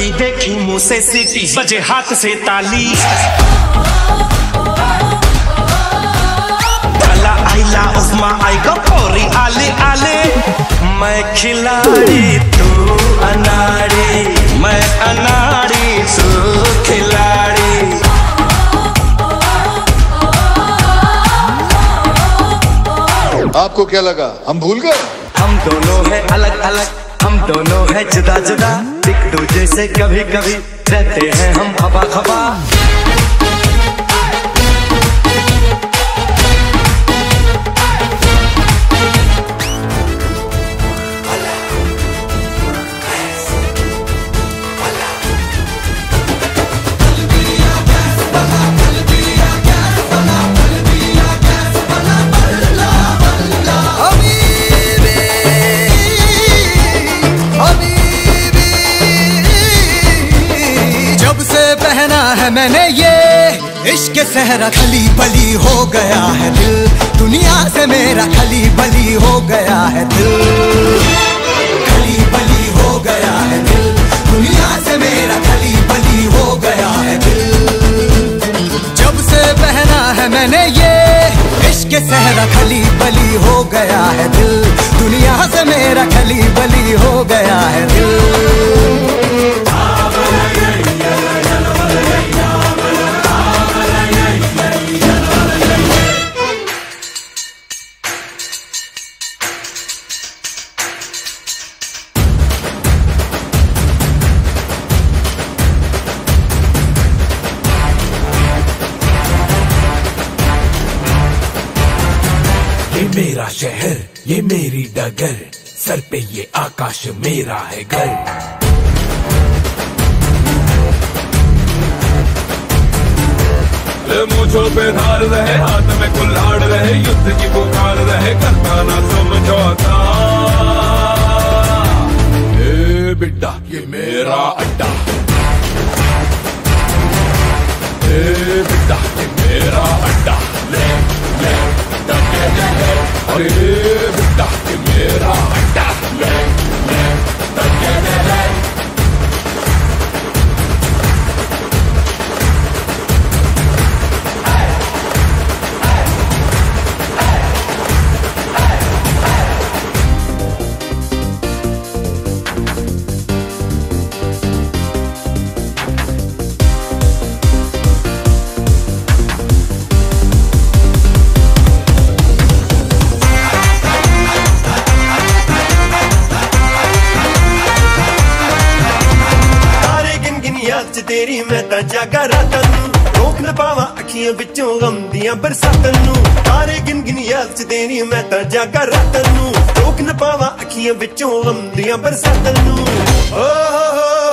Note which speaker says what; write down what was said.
Speaker 1: लड़की देखी मुंह से सीटी, बजे हाथ से ताली। डाला आइला उस्मा आएगा पौरी आले आले। मैं खिलाड़ी तू अनाड़ी, मैं अनाड़ी तू खिलाड़ी।
Speaker 2: आपको क्या लगा हम भूल गए?
Speaker 1: हम दोनों है अलग अलग, हम दोनों है जुदा जुदा, एक दूजे से कभी कभी रहते हैं हम खबा खबा।
Speaker 3: मैंने ये इश्क सहरा खली बली हो गया है दिल, दुनिया से मेरा खली बली हो गया है दिल। खली बली हो गया है दिल, दुनिया से मेरा खली बली हो गया है दिल। जब से पहना है मैंने ये इश्क सहरा खली बली हो गया है दिल, दुनिया से मेरा खली बली हो गया है दिल।
Speaker 4: ये मेरा शहर, ये मेरी डगर, सर पे ये आकाश मेरा है घर। मुझों पे धार रहे, हाथ में कुल्हाड़ रहे, युद्ध की पुकार रहे, करता ना समझौता। ए बिड्डा ये मेरा अड्डा, ए बिड्डा ये मेरा अड्डा। ले ले अरे बिड्डा ये मेरा अड्डा, ले ले ले।
Speaker 1: तेरी मैं तां जागा रातां नूं, रोक न पावां अखियां विचों गम दियां बरसातां नूं। तारे गिन गिन याद च तेरी मैं तां जागा रातां नूं, रोक न पावां अखियां विचों गम दियां बरसातां नूं। ओ